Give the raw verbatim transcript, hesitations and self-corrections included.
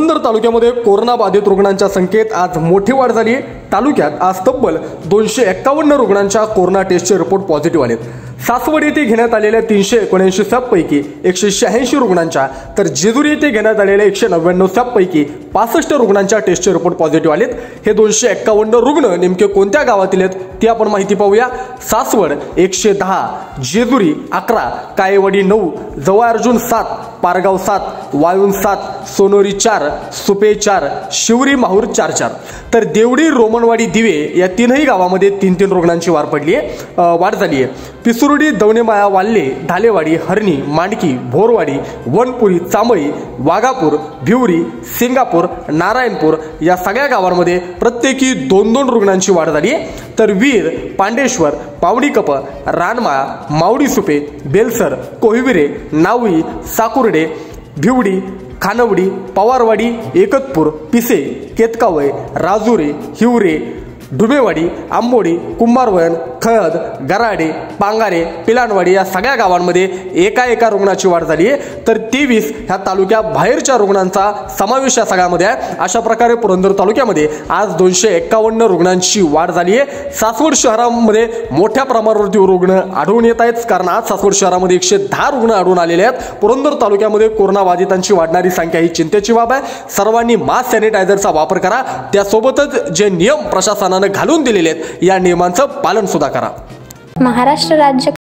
पुरंदर तालुक्यामध्ये कोरोना बाधित रुग्णांच्या संख्येत आज मोठी वाढ झाली। तालुक्यात आज तब्बल दोनशे एक्कावन्न रुग्णांच्या कोरोना टेस्टचे रिपोर्ट पॉझिटिव्ह आलेत। सासवड येथे घेण्यात आलेल्या तीनशे एकोणऐंशी सॅपपैकी एकशे शहाऐंशी रुग्णांच्या तर जेजुरी येथे घेण्यात आलेल्या एकशे नव्याण्णव सॅपपैकी पासष्ट रुग्णांच्या टेस्टचे रिपोर्ट पॉझिटिव्ह आलेत। हे दोनशे एक्कावन्न रुग्ण नेमके कोणत्या गावातील आहेत ती आपण माहिती पाहूया। सासवड एकशे दहा, जेजुरी अकरा, कायेवाडी नऊ, जवळ अर्जुन सात, पारगाव सात, वाळून सात, सोनोरी चार, सुपे चार, शिवरी माहूर चार चार, तर देवडी रोमनवाडी दिवे या तीनही गावामध्ये तीन तीन रुग्णांची वाढ पडली आहे वाढ झाली आहे। पिसुर्डी, दवणेमाळा, वाल्ले, ढालेवाडी, हरणी, मांडकी, भोरवाडी, वनपुरी, चांबळी, वाघापूर, भिवरी, सिंगापूर, नारायणपूर या सगळ्या गावांमध्ये प्रत्येकी दोन दोन रुग्णांची वाढ झाली आहे। तर वीर, पांडेश्वर, पावडीकप, रानमाळा, मावडी सुपे, बेलसर, कोहिविरे, नावळी, साकुर्डे, भिवडी, खानवडी, पवारवाडी, एकतपूर, पिसे, केतकावय, राजुरे, हिवरे, डुबेवाडी, आंबोडी, कुंभारवयन, खळद, गराडे, पांगारे, पिलानवाडी या सगळ्या गावांमध्ये एका एका रुग्णाची वाढ झाली आहे। तर तेवीस ह्या तालुक्या बाहेरच्या रुग्णांचा समावेश या सगळ्यामध्ये आहे। अशा प्रकारे पुरंदर तालुक्यामध्ये आज दोनशे एक्कावन्न रुग्णांची वाढ झाली आहे। सासवड शहरामध्ये मोठ्या प्रमाणावरती रुग्ण आढळून येत आहेत, कारण आज सासवड शहरामध्ये एकशे दहा रुग्ण आढळून आलेले आहेत। पुरंदर तालुक्यामध्ये कोरोना बाधितांची वाढणारी संख्या ही चिंतेची बाब आहे। सर्वांनी मास्क सॅनिटायझरचा वापर करा, त्यासोबतच जे नियम प्रशासनाने घालून दिलेले आहेत या नियमांचं पालन सुद्धा करा। महाराष्ट्र राज्य